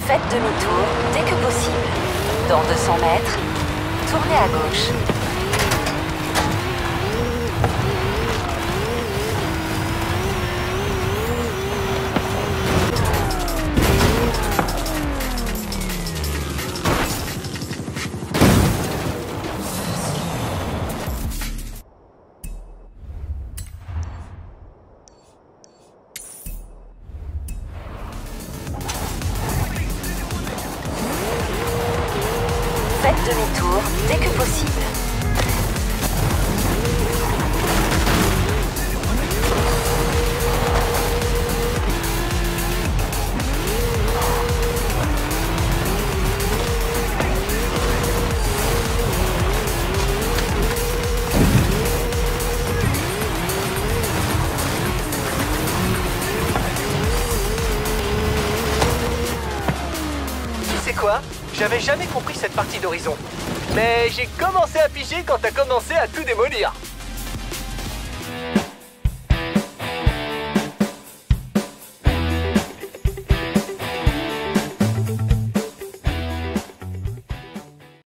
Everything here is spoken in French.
Faites demi-tour dès que possible. Dans 200 mètres, tournez à gauche. Faites demi-tour dès que possible. Tu sais quoi? J'avais jamais compris cette partie d'Horizon. Mais j'ai commencé à piger quand t'as commencé à tout démolir.